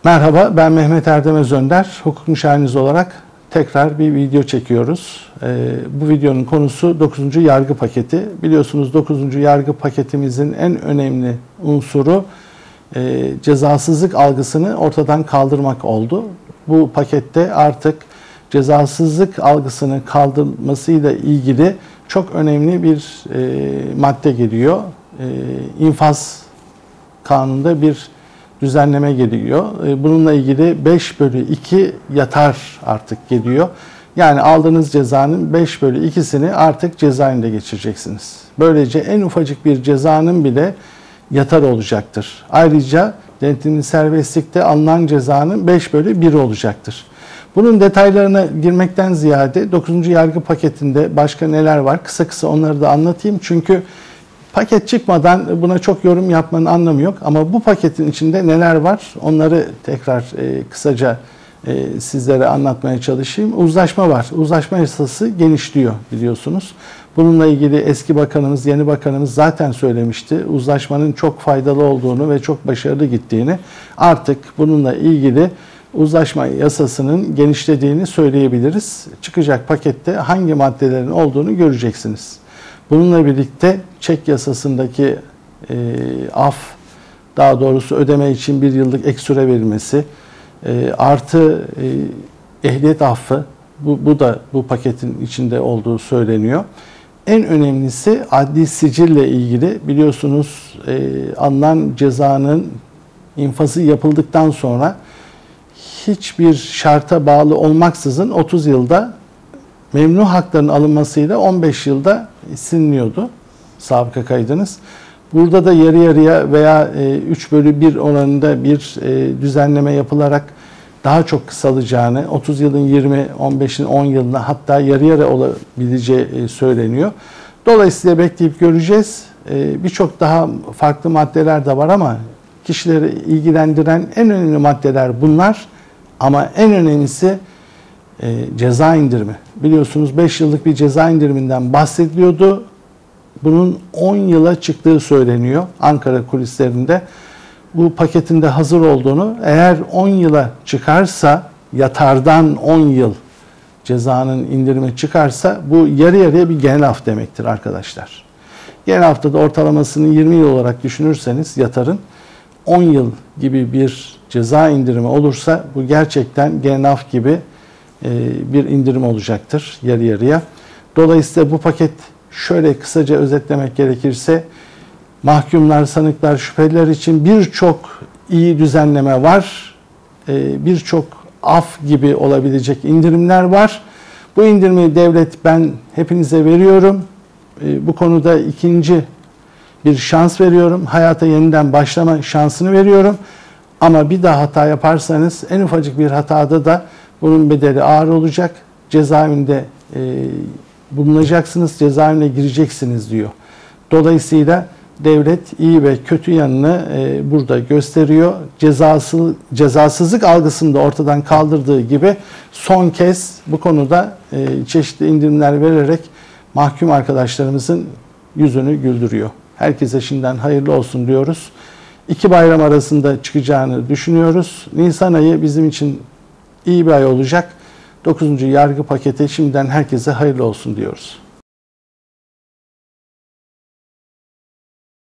Merhaba, ben Mehmet Erdem Özönder. Hukuk müşaviriniz olarak tekrar bir video çekiyoruz. Bu videonun konusu 9. yargı paketi. Biliyorsunuz 9. yargı paketimizin en önemli unsuru cezasızlık algısını ortadan kaldırmak oldu. Bu pakette artık cezasızlık algısını kaldırmasıyla ilgili çok önemli bir madde geliyor. İnfaz kanununda bir düzenleme geliyor. Bununla ilgili 5/2 yatar artık geliyor. Yani aldığınız cezanın 5/2'sini artık cezaevinde geçireceksiniz. Böylece en ufacık bir cezanın bile yatar olacaktır. Ayrıca denetimli serbestlikte alınan cezanın 5/1 olacaktır. Bunun detaylarına girmekten ziyade 9. yargı paketinde başka neler var? Kısa kısa onları da anlatayım. Çünkü paket çıkmadan buna çok yorum yapmanın anlamı yok. Ama bu paketin içinde neler var? Onları tekrar kısaca sizlere anlatmaya çalışayım. Uzlaşma var. Uzlaşma yasası genişliyor biliyorsunuz. Bununla ilgili eski bakanımız, yeni bakanımız zaten söylemişti. Uzlaşmanın çok faydalı olduğunu ve çok başarılı gittiğini. Artık bununla ilgili uzlaşma yasasının genişlediğini söyleyebiliriz. Çıkacak pakette hangi maddelerin olduğunu göreceksiniz. Bununla birlikte çek yasasındaki af, daha doğrusu ödeme için 1 yıllık ek süre verilmesi, artı ehliyet affı, bu da bu paketin içinde olduğu söyleniyor. En önemlisi adli sicille ilgili. Biliyorsunuz alınan cezanın infazı yapıldıktan sonra hiçbir şarta bağlı olmaksızın 30 yılda memnu hakların alınmasıyla 15 yılda siliniyordu sabıka kaydınız. Burada da yarı yarıya veya 3/1 oranında bir düzenleme yapılarak daha çok kısalacağını, 30 yılın 20, 15'in 10 yılına hatta yarı yarı olabileceği söyleniyor. Dolayısıyla bekleyip göreceğiz. Birçok daha farklı maddeler de var ama kişileri ilgilendiren en önemli maddeler bunlar. Ama en önemlisi ceza indirimi. Biliyorsunuz 5 yıllık bir ceza indiriminden bahsediliyordu. Bunun 10 yıla çıktığı söyleniyor Ankara kulislerinde. Bu paketin de hazır olduğunu, eğer 10 yıla çıkarsa, yatardan 10 yıl cezanın indirimi çıkarsa bu yarı yarıya bir genel af demektir arkadaşlar. Genel afta da ortalamasını 20 yıl olarak düşünürseniz yatarın 10 yıl gibi bir ceza indirimi olursa bu gerçekten genel af gibi bir indirim olacaktır yarı yarıya. Dolayısıyla bu paket şöyle kısaca özetlemek gerekirse mahkumlar, sanıklar, şüpheliler için birçok iyi düzenleme var. Birçok af gibi olabilecek indirimler var. Bu indirimi devlet ben hepinize veriyorum. Bu konuda ikinci bir şans veriyorum. Hayata yeniden başlama şansını veriyorum. Ama bir daha hata yaparsanız en ufacık bir hatada da bunun bedeli ağır olacak. Cezaevinde bulunacaksınız, cezaevine gireceksiniz diyor. Dolayısıyla devlet iyi ve kötü yanını burada gösteriyor. Cezasızlık algısını da ortadan kaldırdığı gibi son kez bu konuda çeşitli indirimler vererek mahkum arkadaşlarımızın yüzünü güldürüyor. Herkese şimdiden hayırlı olsun diyoruz. 2 bayram arasında çıkacağını düşünüyoruz. Nisan ayı bizim için iyi bir ay olacak. 9. yargı paketi şimdiden herkese hayırlı olsun diyoruz.